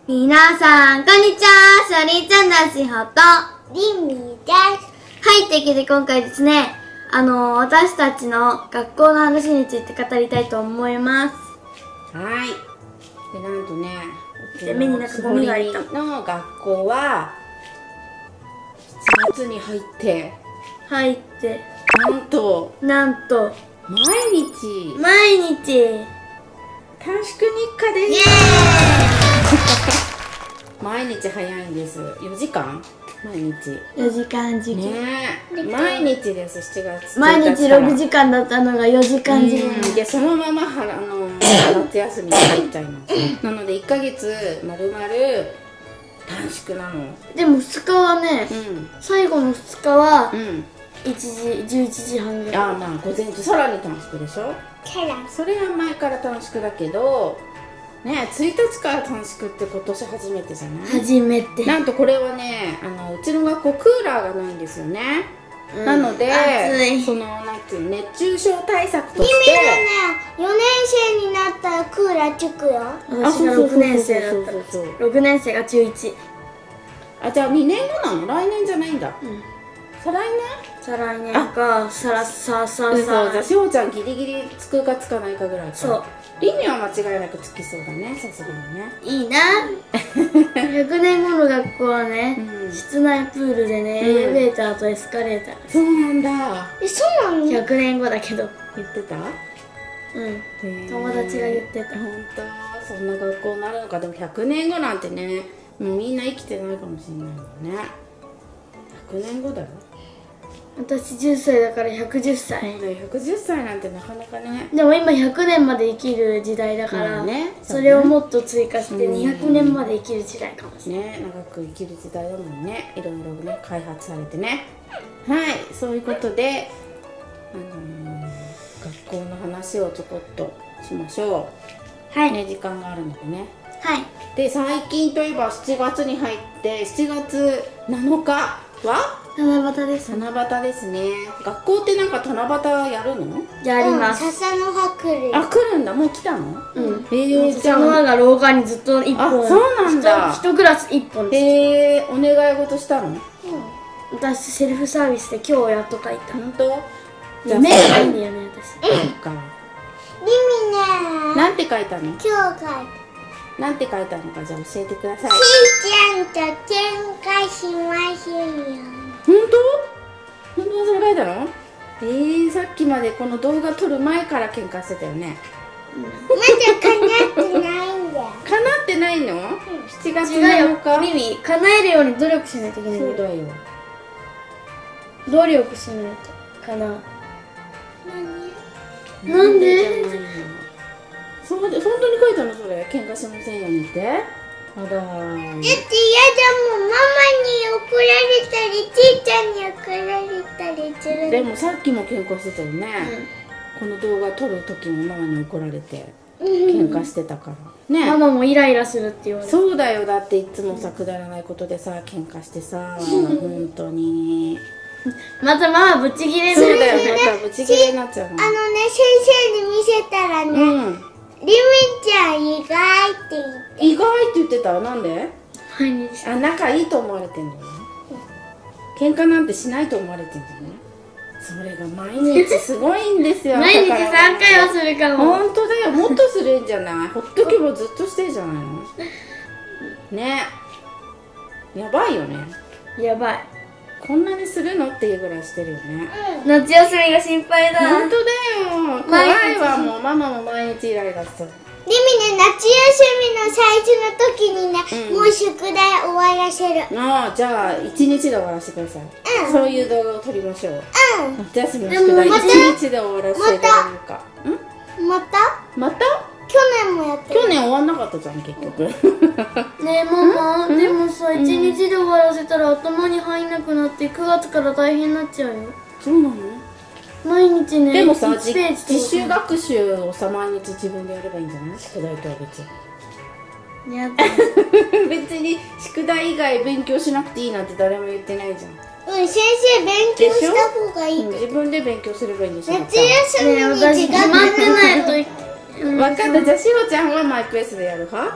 みなさん、こんにちは。しょりちゃんだしほとりみです。 はい、というわけで今回ですね、私たちの学校の話について語りたいと思います。 はい。で、なんとね、 で目になんかゴミが入ったの学校は7月に入ってなんと毎日毎日短縮日課です。 イエ毎日早いんです。4時間毎日 4時間時期ねえ、毎日です。7月毎日6時間だったのが4時間時期で、そのまま夏休みに入っちゃいますなので1ヶ月まるまる短縮なの。 でも2日はね、最後の2日は11時半ぐらい。 ああ、まあ午前中さらに短縮でしょ。それは前から短縮だけどね、1日から短縮って今年初めてじゃない？ 初めて。 なんとこれはね、うちの学校クーラーがないんですよね。なのでそのなんていう熱中症対策としてりみはね、4年生になったらクーラーつくよ。 私が6年生だったら6年生が中1。 あ、じゃあ2年後なの？来年じゃないんだ。再来年かそう、じゃあしほちゃんギリギリつくかつかないかぐらいか。 そう。 りみは間違いなくつきそうだね、さすがにね。 いいな100年後の学校はね、室内プールでね、エレベーターとエスカレーター。 そうなんだ。 そうなの ？100年後だけど。 言ってた？ 友達が言ってた。 本当、そんな学校になるのか。でも100年後なんてね、もうみんな生きてないかもしれないもんね。100年後だよ。 私10歳だから110歳。 そうだよ、110歳なんてなかなかね。 でも今100年まで生きる時代だから、それをもっと追加して200年まで生きる時代かもしれない。 ね、長く生きる時代だもんね。いろいろね、開発されてね。はい、そういうことで、学校の話をちょこっとしましょう。はい。ね、時間があるのでね。 はい。 で、最近といえば7月に入って7月7日は七夕です。 七夕ですね。学校ってなんか七夕やるの？ やります。 笹の葉来る。 あ、来るんだ。もう来たの？ 笹の葉が廊下にずっと1本。 あ、そうなんだ。 1クラス1本です。お願い事したの？ 私セルフサービスで今日やっと書いた。 本当？ 目がないんだよね、私。 そっか。 りみね。 なんて書いたの？ 今日書いた。 なんて書いたのか、じゃあ教えてください。 しーちゃんと喧嘩しましょうよ。 本当にそれ書いたの？さっきまでこの動画撮る前から喧嘩してたよね。 まだ叶ってないんだよ。 叶ってないの？7月7日。 リミ、叶えるように努力しないといけないんだよ。 そうだよ。 努力しないとかな。なんで？ そうで、本当に書いたのそれ？喧嘩しませんようにって？あらー。 だって嫌だもん。ママに怒られたり、ちーちゃんに怒られたりする。 でもさっきも喧嘩してたよね。この動画撮る時もママに怒られて喧嘩してたからね。 ママもイライラするって言われる。 そうだよ。だっていつもさ、くだらないことでさ喧嘩してさ、本当にまたママブチギレする。 そうだよ。またブチギレになっちゃうの。 先生に見せたらね、りみちゃん意外って言って。 意外って言ってた。なんで？ 毎日。 仲いいと思われてんのね。喧嘩なんてしないと思われてんのね。それが毎日すごいんですよ。 毎日3回はするかも。 本当だよ。もっとするんじゃない？ほっとけばずっとしてるじゃないの。ね。やばいよね。 やばい。 こんなにするのっていうぐらいしてるよね。 夏休みが心配だ。 本当だよ。怖いわ。もうママも毎日イライラする。 りみね、夏休みの最初の時にね、もう宿題終わらせる。 じゃあ1日で終わらせてください。そういう動画を撮りましょう。夏休みのでも宿題また 1日で終わらせていただけるか。 また去年もやってる。 年終わんなかったじゃん、結局。 ねえママ、でもさ、1日で終わらせたら頭に入んなくなって9月から大変になっちゃうよ。 そうなの？ 毎日ね。 でもさ、 1ページ自習学習をさ、毎日自分でやればいいんじゃない？宿題とは別に。 やだ。 別に宿題以外勉強しなくていいなんて誰も言ってないじゃん。 先生勉強した方がいい。 自分で勉強すればいいんでしょ。 夏休みに私決まってないと。 分かった。じゃあしほちゃんはマイペースでやる派？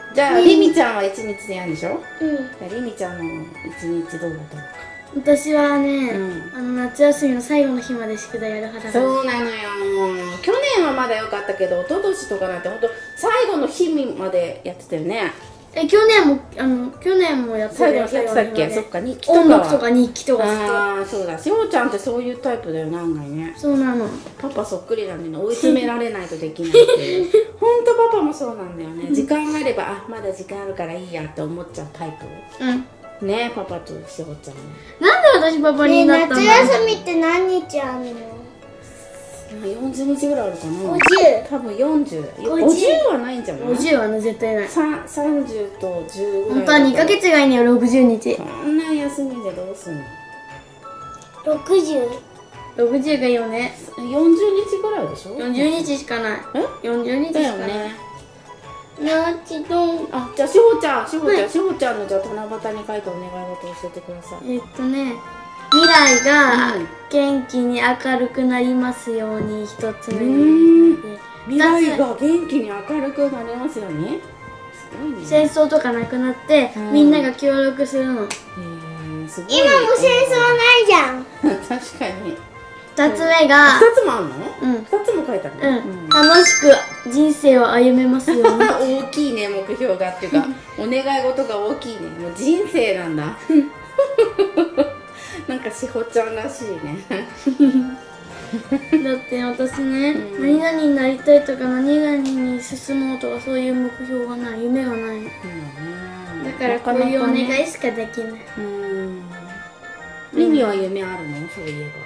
じゃありみちゃんは1日でやるんでしょ。 うん。 じゃありみちゃんの1日どうだったのか。 私はね、 うん夏休みの最後の日まで宿題やる派だから。 そうなのよ。去年はまだ良かったけど、一昨年とかなんて本当最後の日までやってたよね。 去年もやってた最後よ。 の日やってたっけ。そっか、日記とかは。 音楽とか日記とかずっああ、そうだ。しほちゃんってそういうタイプだよね、案外ね。 と。そうなの。 パパそっくりなんでね、追い詰められないとできないっていう。ほんとパパもそうなんだよね。時間があれば、あ、まだ時間あるからいいやって思っちゃうタイプ。 うん。 ね、パパとしほちゃんね。 なんで私パパねえ、 になったの？ 夏休みって何日あるの 40日ぐらいあるかな。 50。 多分40。 50 50はないんじゃない？ 50はね、絶対ない。 30と10ぐらい。 本当は2ヶ月がいいのよ、60日。 そんな休みでどうすんの？ 60。 60がいいよね。 40日ぐらいでしょ。 40日しかない。 え 40日だしかない。 よね。 なちどん。 あ、じゃあしほちゃんのじゃあ七夕に書いたお願い事を教えてください。 未来がうん元気に明るくなりますように、一つ目んで。 未来が元気に明るくなりますように。すごいね。 戦争とかなくなって、 うんみんなが協力するの。 すごい。 今も戦争ないじゃん。 確かに。 二つ目が、 2つもあんの？ うん 2つも書いたの？ 楽しく人生を歩めますように。 大きいね、目標がっていうかお願い事が大きいね。もう人生なんだ。なんかしほちゃんらしいね。 だって私ね、 うん何々になりたいとか何々に進もうとかそういう目標がない、夢がないの。だからこういうお願いしかできない。 リミは夢あるの？そういえ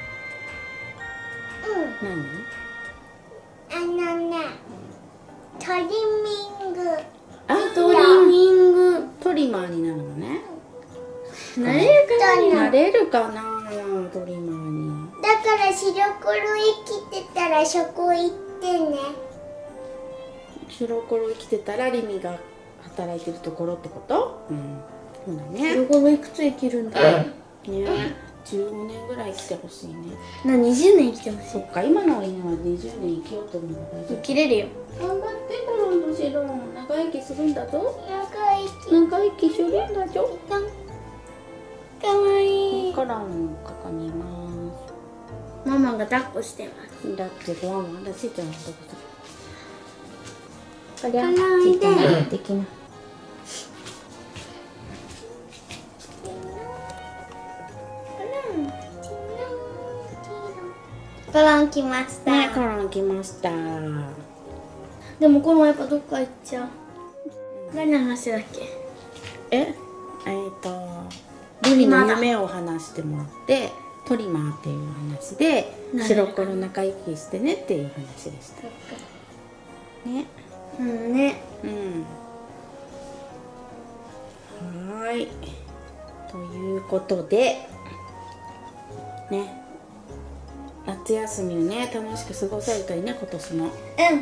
ば。何？ トリミング。 あ、 トリミング。 トリマーになるのね。 なれるかな？ なれるかな、トリマーに。 だから白黒生きてたらそこ行ってね。 白黒生きてたらリミが働いてるところってこと？そうだね。 どこもいくつ生きるんだ。 ね、15年ぐらい生きてほしいね。 20年生きてほしそっか、今の犬は20年生きようと思うから大丈い。生きれるよ。 夫。頑張ってコロンのシロン、長生きするんだぞ。 長長生きするんだぞ。 かわいい。 コロンここにいまママが抱っこしてます。 す。だってご飯もだしちゃんのとここれはできな。 コロン来ました。 ね、コロン来ました。 でもコロンやっぱどっか行っちゃう。何の話だっけ？ ルリの夢を話してもらって、トリマーっていう話で、白黒仲良きしてねっていう話でした。ね。 うんね。 はーい。ということで、ね。夏休みをね、楽しく過ごせるといいね、今年も。ね。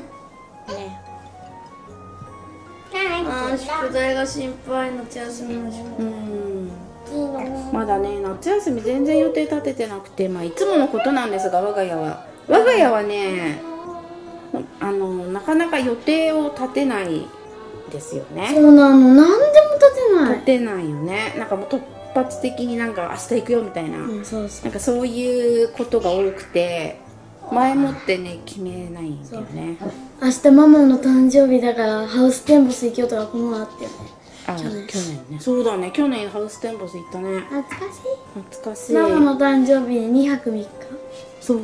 宿題が心配。夏休みの宿題。 まだね、夏休み全然予定立ててなくて、いつものことなんですが、我が家はね、なかなか予定を立てないですよね。 そうなの。何でも立てない。 立てないよね。なんかもう突発的になんか明日行くよみたいな、 そうそう。 なんかそういうことが多くて、前もってね決めないんだよね。 明日ママの誕生日だからハウステンボス行きようとかこのあったよね。 去年ね。そうだね、去年ハウステンボス行ったね。 懐かしい。 懐かしい。 ママの誕生日に2泊3日。 そう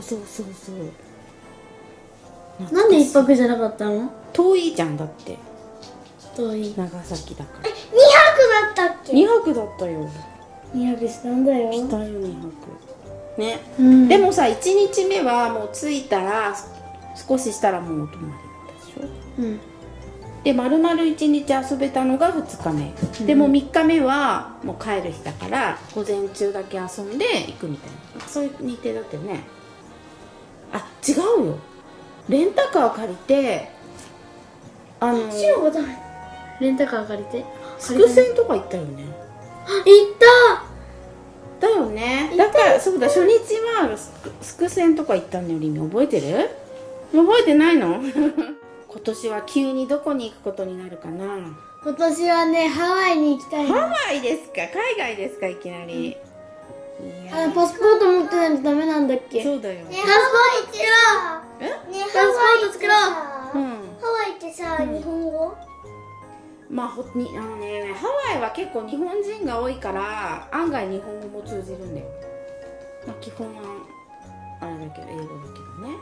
なんで1泊じゃなかったの？ 遠いじゃん、だって遠い。 長崎だから。 2泊だったっけ 2泊だったよ。 2泊したんだよ。 したよ、2泊ね。 ででもさ、1日目はもう着いたら少ししたらもうお泊まりだったでしょ。で丸々1日遊べたのが2日目、でも3日目はもう帰る日だから午前中だけ遊んで行くみたいな、そういう日程だったよね。あ、違うよ、レンタカー借りてレンタカー借りてスクセンとか行ったよね。 行っただよね。だからそうだ、初日はスクセンとか行ったんだよ。リミ覚えてる？覚えてないの？今年は急にどこに行くことになるかな。 今年はね、ハワイに行きたいハな。 ワイですか？海外ですか？いきなり。いやパスポート持ってないとダメなんだっけ？ そうだよ。 パスポート作ろう。 ね、 パスポート作ろう。 ハワイってさ、日本語？ まあハワイは結構日本人が多いから案外日本語も通じるんだよ。まあ基本はあれだけど英語だけどね。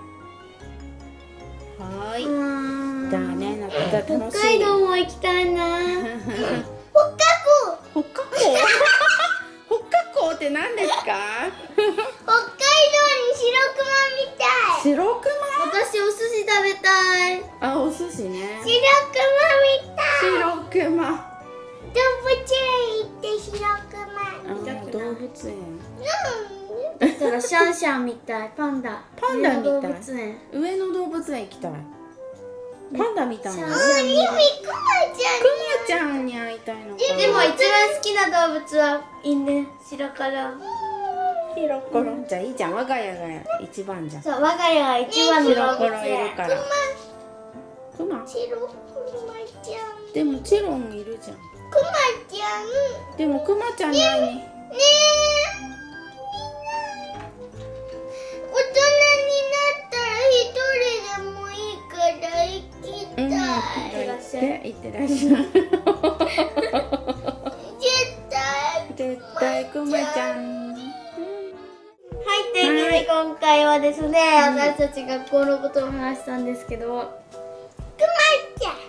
はーい。じゃあね、なんか楽しい。 北海道も行きたいな。 北海道。 北海道北海道って何ですか？ 北海道に白熊みたい。 白熊？ 私お寿司食べたい。 あ、お寿司ね。 白熊みたい。 白熊。 動物園行って白熊。 動物園。 だったらシャンシャンみたい。パンダ。 パンダみたい。 動物園。 上野動物園行きたい。パンダみたいな。 意味クマクマちゃんに会いたいのか。 でも一番好きな動物は犬。白から白黒。じゃあいいじゃん。我が家が一番じゃん。 そう、我が家が一番の動物白黒いる園。 から。クマ？ 白熊ちゃん。 でもチロンいるじゃん。 クマちゃん。 でもクマちゃんに会いに。 ねえ。大人になったら一人でもいいから行きたい。 いってらっしゃい。絶対クマちゃん。 はい、というわけで今回はですね、私たち学校のことを話したんですけど、 クマちゃん。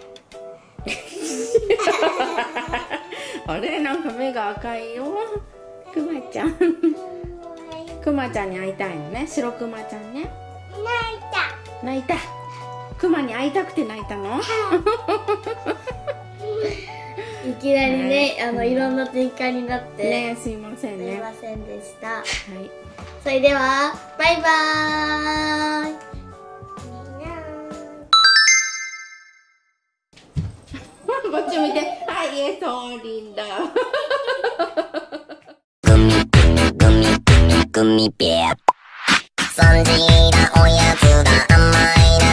あれ、なんか目が赤いよ。クマちゃん。クマちゃんに会いたいのね。白クマちゃんね。泣いた。クマに会いたくて泣いたの？ いきなりね、いろんな展開になって、 ね、すいませんね。 すいませんでした。 はい。 それでは、バイバーイ。 こっち見て。はい、そうリンダ。 グミピー。3時だおやつだ甘いな。